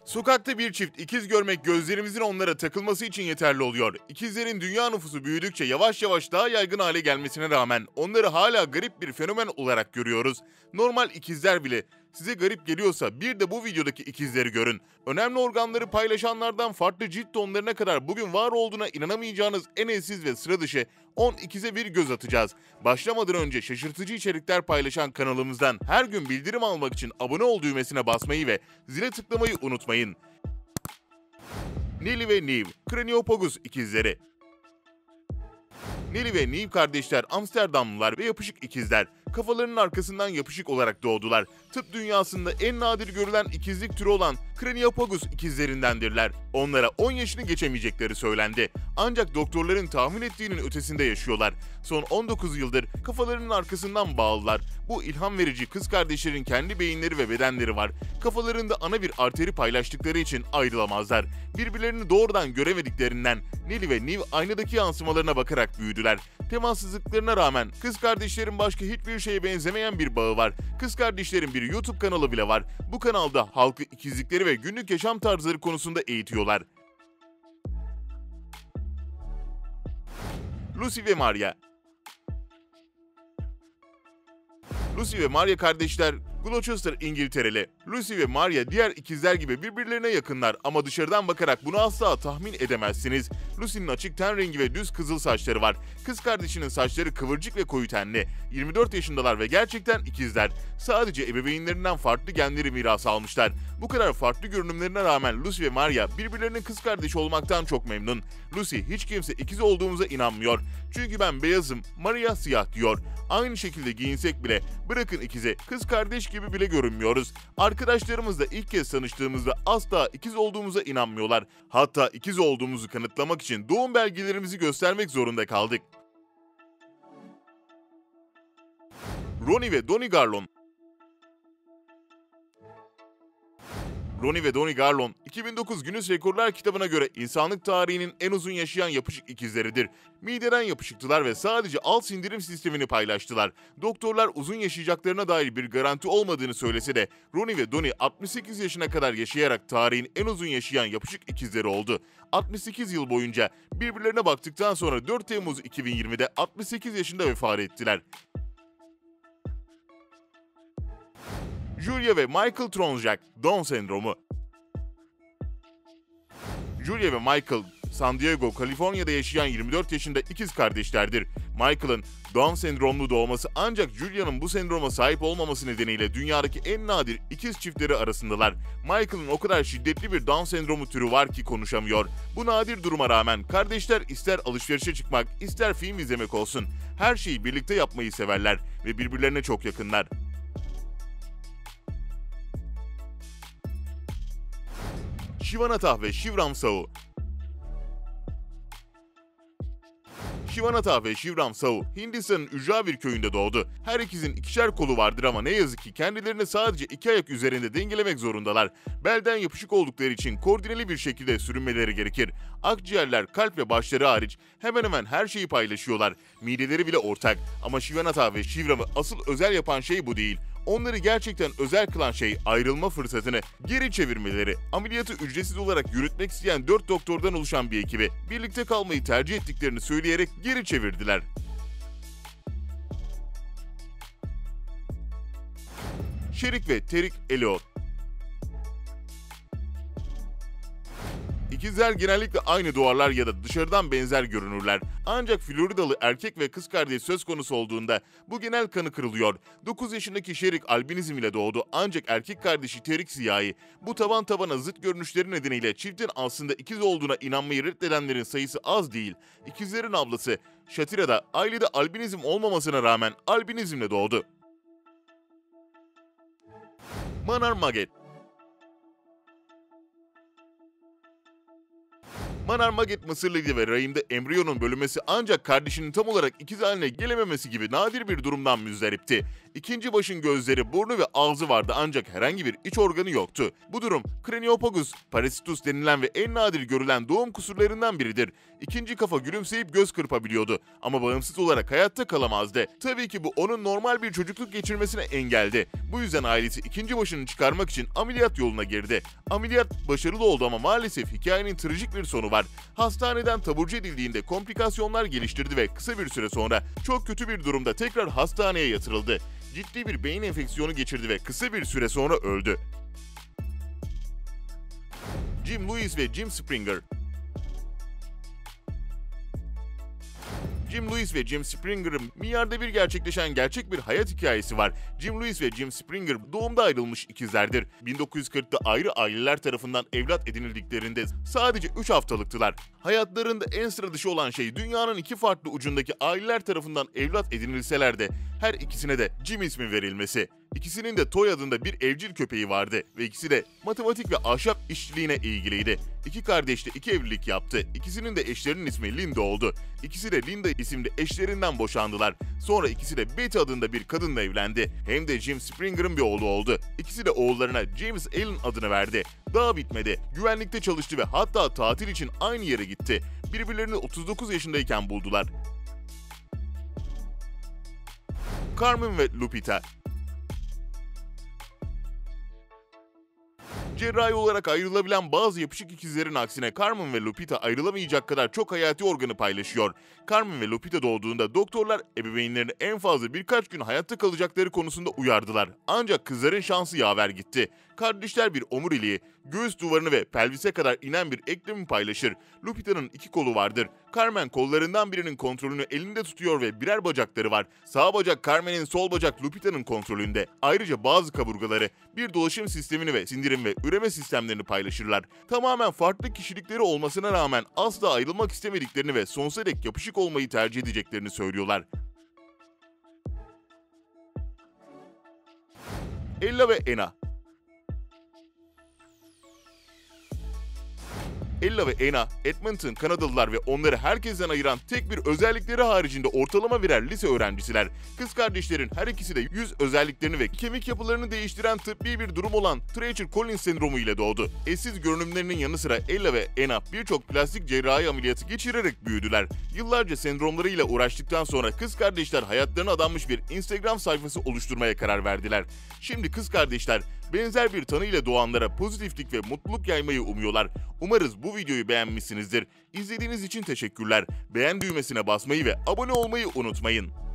Sokakta bir çift ikiz görmek gözlerimizin onlara takılması için yeterli oluyor. İkizlerin dünya nüfusu büyüdükçe yavaş yavaş daha yaygın hale gelmesine rağmen onları hala garip bir fenomen olarak görüyoruz. Normal ikizler bile size garip geliyorsa bir de bu videodaki ikizleri görün. Önemli organları paylaşanlardan farklı cilt tonlarına kadar bugün var olduğuna inanamayacağınız en eşsiz ve sıra dışı 10 ikize bir göz atacağız. Başlamadan önce şaşırtıcı içerikler paylaşan kanalımızdan her gün bildirim almak için abone ol düğmesine basmayı ve zile tıklamayı unutmayın. Nelly ve Neve, Craniopagus ikizleri. Nelly ve Neve kardeşler Amsterdamlılar ve yapışık ikizler. Kafalarının arkasından yapışık olarak doğdular. Tıp dünyasında en nadir görülen ikizlik türü olan Craniopagus ikizlerindendirler. Onlara 10 yaşını geçemeyecekleri söylendi. Ancak doktorların tahmin ettiğinin ötesinde yaşıyorlar. Son 19 yıldır kafalarının arkasından bağlılar. Bu ilham verici kız kardeşlerin kendi beyinleri ve bedenleri var. Kafalarında ana bir arteri paylaştıkları için ayrılamazlar. Birbirlerini doğrudan göremediklerinden Nelly ve Neve aynadaki yansımalarına bakarak büyüdüler. Temassızlıklarına rağmen kız kardeşlerin başka hiçbir şeye benzemeyen bir bağı var. Kız kardeşlerin bir YouTube kanalı bile var. Bu kanalda halkı ikizlikleri ve günlük yaşam tarzları konusunda eğitiyorlar. Lucy ve Maria. Lucy ve Maria kardeşler Gloucester, İngiltereli. Lucy ve Maria diğer ikizler gibi birbirlerine yakınlar ama dışarıdan bakarak bunu asla tahmin edemezsiniz. Lucy'nin açık ten rengi ve düz kızıl saçları var. Kız kardeşinin saçları kıvırcık ve koyu tenli. 24 yaşındalar ve gerçekten ikizler. Sadece ebeveynlerinden farklı genleri miras almışlar. Bu kadar farklı görünümlerine rağmen Lucy ve Maria birbirlerinin kız kardeşi olmaktan çok memnun. Lucy hiç kimse ikiz olduğumuza inanmıyor. Çünkü ben beyazım, Maria siyah diyor. Aynı şekilde giyinsek bile bırakın ikize kız kardeş gibi bile görünmüyoruz. Arkadaşlarımızla ilk kez tanıştığımızda asla ikiz olduğumuza inanmıyorlar. Hatta ikiz olduğumuzu kanıtlamak için doğum belgelerimizi göstermek zorunda kaldık. Ronnie ve Donnie Garlon. Ronnie ve Donnie Garlon, 2009 Guinness Rekorlar kitabına göre insanlık tarihinin en uzun yaşayan yapışık ikizleridir. Mideden yapışıktılar ve sadece alt sindirim sistemini paylaştılar. Doktorlar uzun yaşayacaklarına dair bir garanti olmadığını söylese de Ronnie ve Donnie 68 yaşına kadar yaşayarak tarihin en uzun yaşayan yapışık ikizleri oldu. 68 yıl boyunca birbirlerine baktıktan sonra 4 Temmuz 2020'de 68 yaşında vefat ettiler. Julia ve Michael Tronjak, Down sendromu. Julia ve Michael, San Diego, Kaliforniya'da yaşayan 24 yaşında ikiz kardeşlerdir. Michael'ın Down sendromlu doğması ancak Julia'nın bu sendroma sahip olmaması nedeniyle dünyadaki en nadir ikiz çiftleri arasındalar. Michael'ın o kadar şiddetli bir Down sendromu türü var ki konuşamıyor. Bu nadir duruma rağmen kardeşler ister alışverişe çıkmak, ister film izlemek olsun, her şeyi birlikte yapmayı severler ve birbirlerine çok yakınlar. Shivanatha ve Shivram Sahu. Shivanatha ve Shivram Sahu, Hindistan'ın ücra bir köyünde doğdu. Her ikizin ikişer kolu vardır ama ne yazık ki kendilerini sadece iki ayak üzerinde dengelemek zorundalar. Belden yapışık oldukları için koordineli bir şekilde sürünmeleri gerekir. Akciğerler, kalp ve başları hariç hemen hemen her şeyi paylaşıyorlar. Mideleri bile ortak ama Shivanatha ve Shivram'ı asıl özel yapan şey bu değil. Onları gerçekten özel kılan şey ayrılma fırsatını geri çevirmeleri. Ameliyatı ücretsiz olarak yürütmek isteyen 4 doktordan oluşan bir ekibi birlikte kalmayı tercih ettiklerini söyleyerek geri çevirdiler. Sherik ve Terik Elliot. İkizler genellikle aynı doğarlar ya da dışarıdan benzer görünürler. Ancak Floridalı erkek ve kız kardeş söz konusu olduğunda bu genel kanı kırılıyor. 9 yaşındaki Sherik albinizm ile doğdu ancak erkek kardeşi Terik siyahi. Bu taban tabana zıt görünüşleri nedeniyle çiftin aslında ikiz olduğuna inanmayı reddedenlerin sayısı az değil. İkizlerin ablası Shatira da ailede albinizm olmamasına rağmen albinizmle doğdu. Manar Maget. Manar Maget Mısırlıydı ve rahimde embriyonun bölünmesi ancak kardeşinin tam olarak ikiz haline gelememesi gibi nadir bir durumdan müzdaripti. İkinci başın gözleri, burnu ve ağzı vardı ancak herhangi bir iç organı yoktu. Bu durum Craniopagus parasitus denilen ve en nadir görülen doğum kusurlarından biridir. İkinci kafa gülümseyip göz kırpabiliyordu ama bağımsız olarak hayatta kalamazdı. Tabii ki bu onun normal bir çocukluk geçirmesine engeldi. Bu yüzden ailesi ikinci başını çıkarmak için ameliyat yoluna girdi. Ameliyat başarılı oldu ama maalesef hikayenin trajik bir sonu var. Hastaneden taburcu edildiğinde komplikasyonlar geliştirdi ve kısa bir süre sonra çok kötü bir durumda tekrar hastaneye yatırıldı. Ciddi bir beyin enfeksiyonu geçirdi ve kısa bir süre sonra öldü. Jim Lewis ve Jim Springer. Jim Lewis ve Jim Springer'ın milyarda bir gerçekleşen gerçek bir hayat hikayesi var. Jim Lewis ve Jim Springer doğumda ayrılmış ikizlerdir. 1940'ta ayrı aileler tarafından evlat edinildiklerinde sadece 3 haftalıktılar. Hayatlarında en sıra dışı olan şey dünyanın iki farklı ucundaki aileler tarafından evlat edinilseler de her ikisine de Jim ismi verilmesi. İkisinin de Toy adında bir evcil köpeği vardı ve ikisi de matematik ve ahşap işçiliğine ilgiliydi. İki kardeş de 2 evlilik yaptı. İkisinin de eşlerinin ismi Linda oldu. İkisi de Linda isimli eşlerinden boşandılar. Sonra ikisi de Betty adında bir kadınla evlendi. Hem de Jim Springer'ın bir oğlu oldu. İkisi de oğullarına James Allen adını verdi. Daha bitmedi. Güvenlikte çalıştı ve hatta tatil için aynı yere gitti. Birbirlerini 39 yaşındayken buldular. Carmen ve Lupita. Cerrahi olarak ayrılabilen bazı yapışık ikizlerin aksine Carmen ve Lupita ayrılamayacak kadar çok hayati organı paylaşıyor. Carmen ve Lupita doğduğunda doktorlar ebeveynlerini en fazla birkaç gün hayatta kalacakları konusunda uyardılar. Ancak kızların şansı yaver gitti. Kardeşler bir omuriliği, göğüs duvarını ve pelvise kadar inen bir eklemi paylaşır. Lupita'nın 2 kolu vardır. Carmen kollarından birinin kontrolünü elinde tutuyor ve birer bacakları var. Sağ bacak Carmen'in, sol bacak Lupita'nın kontrolünde. Ayrıca bazı kaburgaları, bir dolaşım sistemini ve sindirim ve üreme sistemlerini paylaşırlar. Tamamen farklı kişilikleri olmasına rağmen asla ayrılmak istemediklerini ve sonsuza dek yapışık olmayı tercih edeceklerini söylüyorlar. Ella ve Anna. Ella ve Anna, Edmonton Kanadalılar ve onları herkesten ayıran tek bir özellikleri haricinde ortalama birer lise öğrencisiler. Kız kardeşlerin her ikisi de yüz özelliklerini ve kemik yapılarını değiştiren tıbbi bir durum olan Treacher-Collins sendromu ile doğdu. Eşsiz görünümlerinin yanı sıra Ella ve Anna birçok plastik cerrahi ameliyatı geçirerek büyüdüler. Yıllarca sendromlarıyla uğraştıktan sonra kız kardeşler hayatlarına adanmış bir Instagram sayfası oluşturmaya karar verdiler. Şimdi kız kardeşler benzer bir tanı ile doğanlara pozitiflik ve mutluluk yaymayı umuyorlar. Umarız bu videoyu beğenmişsinizdir. İzlediğiniz için teşekkürler. Beğen düğmesine basmayı ve abone olmayı unutmayın.